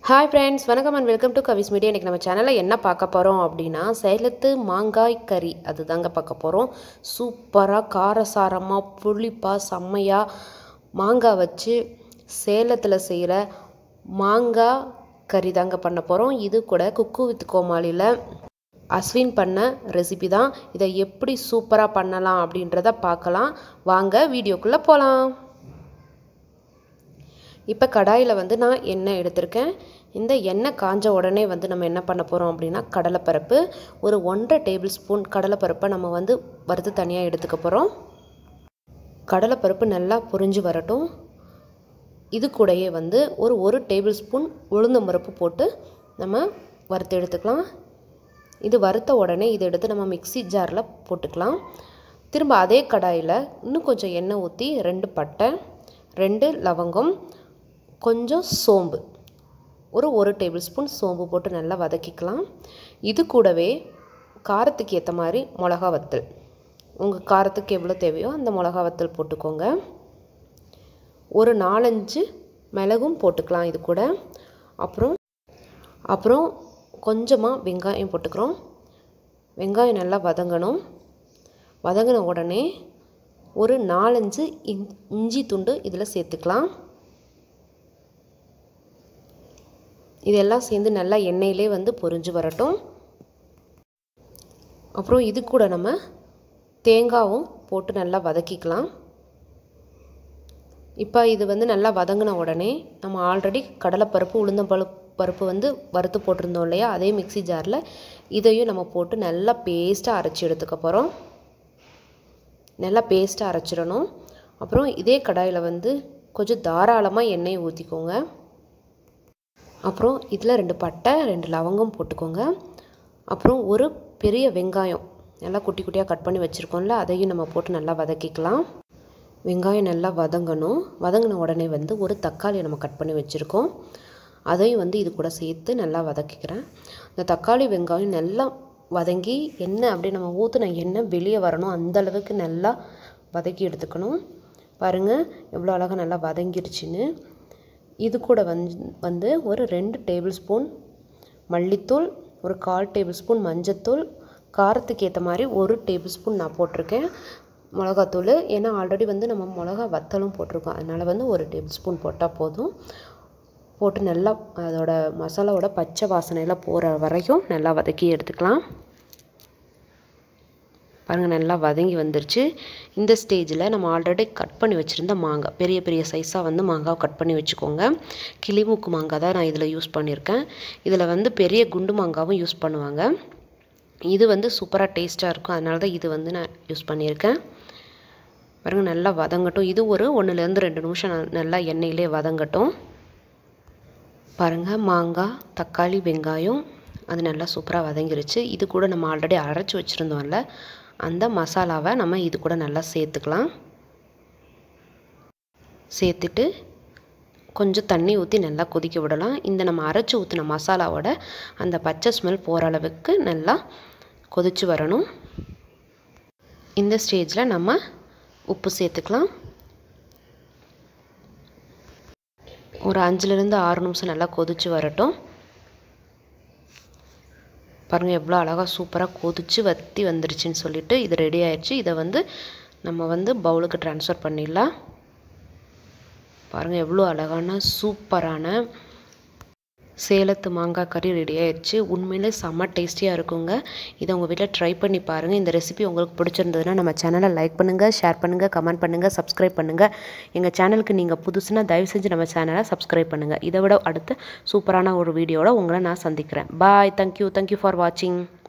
Hi friends, வணக்கம் and welcome to Kavis Media. இன்னைக்கு நம்ம சேனல்ல என்ன பார்க்க போறோம் அப்படினா சேலத்து மாங்காய் கறி அதுதாங்க பார்க்க போறோம். சூப்பரா காரசாரமா புளிப்பா செம்மையா மாங்காய் வச்சு சேலத்துல செய்யற மாங்காய் கறி தாங்க பண்ண போறோம். இது கூட குக்கு வித் கோமாளில அஸ்வின் பண்ண ரெசிபி தான். இதை எப்படி சூப்பரா பண்ணலாம் அப்படின்றத பார்க்கலாம். வாங்க வீடியோக்குள்ள போலாம். இப்போ கடாயில் வந்து நான் எண்ணெய் எடுத்திருக்கேன். இந்த எண்ணெய் காஞ்ச உடனே வந்து நம்ம என்ன பண்ண போகிறோம் அப்படின்னா கடலைப்பருப்பு ஒரு 1.5 டேபிள் ஸ்பூன் கடலைப்பருப்பை நம்ம வந்து வறுத்து தனியாக எடுத்துக்க போகிறோம். கடலைப்பருப்பு நல்லா பொரிஞ்சு வரட்டும். இது கூடயே வந்து ஒரு டேபிள் ஸ்பூன் உளுந்தம்பருப்பு போட்டு நம்ம வறுத்து எடுத்துக்கலாம். இது வறுத்த உடனே இதை எடுத்து நம்ம மிக்ஸி ஜாரில் போட்டுக்கலாம். திரும்ப அதே கடாயில் இன்னும் கொஞ்சம் எண்ணெய் ஊற்றி 2 பட்டை 2 லவங்கம் கொஞ்சம் சோம்பு ஒரு டேபிள் ஸ்பூன் சோம்பு போட்டு நல்லா வதக்கிக்கலாம். இது கூடவே காரத்துக்கு ஏற்ற மாதிரி மிளகா வத்தல் உங்கள் காரத்துக்கு எவ்வளோ தேவையோ அந்த மிளகா வத்தல் போட்டுக்கோங்க. ஒரு 4-5 மிளகும் போட்டுக்கலாம் இது கூட. அப்புறம் கொஞ்சமாக வெங்காயம் போட்டுக்கிறோம். வெங்காயம் நல்லா வதங்கணும். வதங்கின உடனே ஒரு 4-5 இஞ்சி துண்டு இதில் சேர்த்துக்கலாம். இதெல்லாம் சேர்ந்து நல்லா எண்ணெயிலே வந்து பொரிஞ்சு வரட்டும். அப்புறம் இது கூட நம்ம தேங்காயும் போட்டு நல்லா வதக்கிக்கலாம். இப்போ இது வந்து நல்லா வதங்கின உடனே நம்ம ஆல்ரெடி கடலைப்பருப்பு உளுந்தம்பருப்பு வந்து வறுத்து போட்டிருந்தோம் இல்லையா, அதே மிக்ஸி ஜாரில் இதையும் நம்ம போட்டு நல்லா பேஸ்ட்டாக அரைச்சி எடுத்துக்க போகிறோம். நல்லா பேஸ்ட்டாக அரைச்சிடணும். அப்புறம் இதே கடாயில் வந்து கொஞ்சம் தாராளமாக எண்ணெயை ஊற்றிக்கோங்க. அப்புறம் இதில் 2 பட்டை 2 லவங்கம் போட்டுக்கோங்க. அப்புறம் ஒரு பெரிய வெங்காயம் நல்லா குட்டி குட்டியாக கட் பண்ணி வச்சுருக்கோம்ல, அதையும் நம்ம போட்டு நல்லா வதக்கிக்கலாம். வெங்காயம் நல்லா வதங்கணும். வதங்கின உடனே வந்து ஒரு தக்காளியை நம்ம கட் பண்ணி வச்சுருக்கோம், அதையும் வந்து இது கூட சேர்த்து நல்லா வதக்கிக்கிறேன். இந்த தக்காளி வெங்காயம் நல்லா வதங்கி எண்ணெய் அப்படியே நம்ம ஊற்றின எண்ணெய் வெளியே வரணும், அந்தளவுக்கு நல்லா வதக்கி எடுத்துக்கணும். பாருங்கள் எவ்வளோ அழகாக நல்லா வதங்கிடுச்சின்னு. இது கூட வந்து ஒரு 2 டேபிள் ஸ்பூன் மல்லித்தூள், ஒரு 1/4 டேபிள் ஸ்பூன் மஞ்சத்தூள், காரத்துக்கு ஏற்ற மாதிரி 1 டேபிள் ஸ்பூன் நான் போட்டிருக்கேன் மிளகாத்தூள். ஏன்னா ஆல்ரெடி வந்து நம்ம மிளகா வத்தலும் போட்டிருக்கோம், அதனால் வந்து 1 டேபிள் ஸ்பூன் போட்டால் போதும். போட்டு நல்லா அதோட மசாலாவோட பச்சை வாசனையில் போகிற வரையும் நல்லா வதக்கி எடுத்துக்கலாம். பாருங்கள் நல்லா வதங்கி வந்துருச்சு. இந்த ஸ்டேஜில் நம்ம ஆல்ரெடி கட் பண்ணி வச்சுருந்த மாங்காய் பெரிய பெரிய சைஸாக வந்து மாங்காய் கட் பண்ணி வச்சுக்கோங்க. கிளிமூக்கு மாங்காய் தான் நான் இதில் யூஸ் பண்ணியிருக்கேன். இதில் வந்து பெரிய குண்டு மாங்காவும் யூஸ் பண்ணுவாங்க. இது வந்து சூப்பராக டேஸ்ட்டாக இருக்கும், அதனால தான் இது வந்து நான் யூஸ் பண்ணியிருக்கேன். பாருங்கள் நல்லா வதங்கட்டும். இது ஒரு 1-2 நிமிஷம் நல்லா எண்ணெயிலே வதங்கட்டும். பாருங்கள் மாங்காய் தக்காளி வெங்காயம் அது நல்லா சூப்பராக வதங்கிருச்சு. இது கூட நம்ம ஆல்ரெடி அரைச்சி வச்சுருந்தோம்ல, அந்த மசாலாவை நம்ம இது கூட நல்லா சேர்த்துக்கலாம். சேர்த்துட்டு கொஞ்சம் தண்ணி ஊற்றி நல்லா கொதிக்க விடலாம். இந்த நம்ம அரைச்சி ஊற்றின மசாலாவோட அந்த பச்சை ஸ்மெல் போகிற அளவுக்கு நல்லா கொதிச்சு வரணும். இந்த ஸ்டேஜில் நம்ம உப்பு சேர்த்துக்கலாம். ஒரு 5-6 நிமிஷம் நல்லா கொதிச்சு வரட்டும். பாருங்கள் எவ்வளோ அழகாக சூப்பராக கொதிச்சு வற்றி வந்துருச்சுன்னு சொல்லிட்டு இது ரெடி ஆயிடுச்சு. இதை வந்து நம்ம வந்து பவுலுக்கு ட்ரான்ஸ்ஃபர் பண்ணிடலாம். பாருங்கள் எவ்வளோ அழகான சூப்பரான சேலத்து மாங்காய் கறி ரெடி ஆயிடுச்சு. உண்மையிலே செம்ம டேஸ்டியாக இருக்குங்க. இதை உங்கள் வீட்டில் ட்ரை பண்ணி பாருங்கள். இந்த ரெசிபி உங்களுக்கு பிடிச்சிருந்ததுன்னா நம்ம சேனலை லைக் பண்ணுங்கள், ஷேர் பண்ணுங்கள், கமெண்ட் பண்ணுங்கள், சப்ஸ்கிரைப் பண்ணுங்கள். எங்கள் சேனலுக்கு நீங்கள் புதுசுனா தயவு செஞ்சு நம்ம சேனலை சப்ஸ்கிரைப் பண்ணுங்கள். இதை விட அடுத்த சூப்பரான ஒரு வீடியோவில் உங்களை நான் சந்திக்கிறேன். பாய். தேங்க்யூ ஃபார் வாட்சிங்.